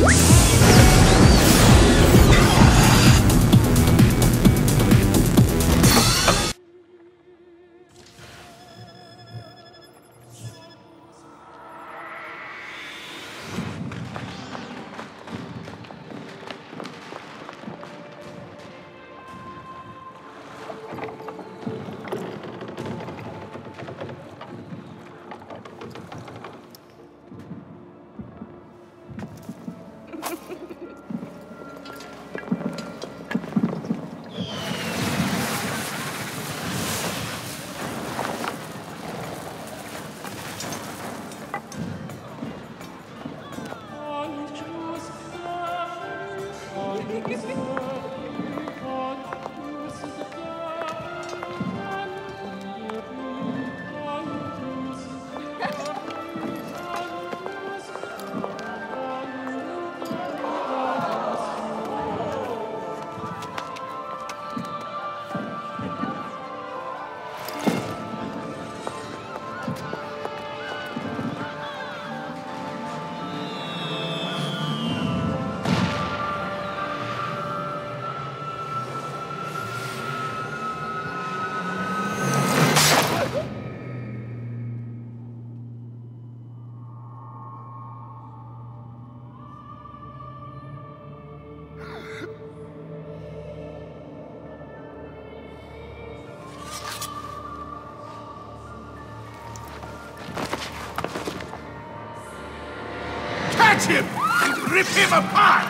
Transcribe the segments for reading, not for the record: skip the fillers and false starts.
Catch him and rip him apart!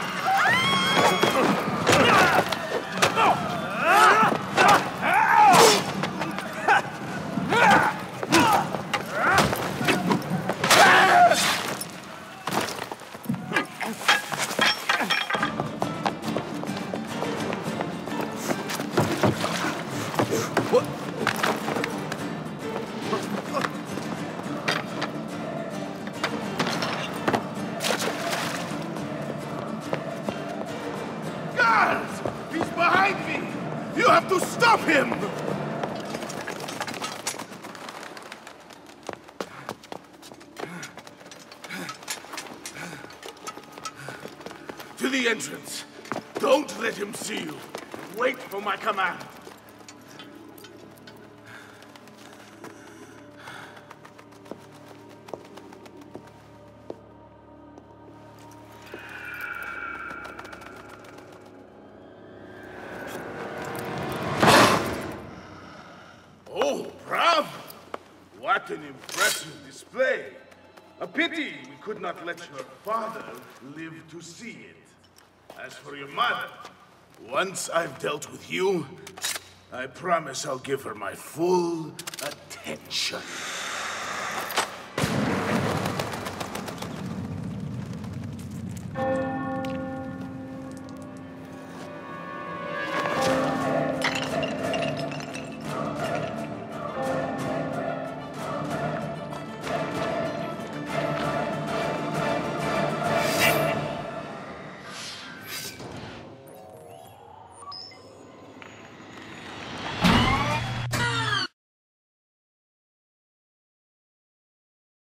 He's behind me! You have to stop him! To the entrance. Don't let him see you. Wait for my command. Oh, bravo! What an impressive display. A pity we could not let your father live to see it. As for your mother, once I've dealt with you, I promise I'll give her my full attention.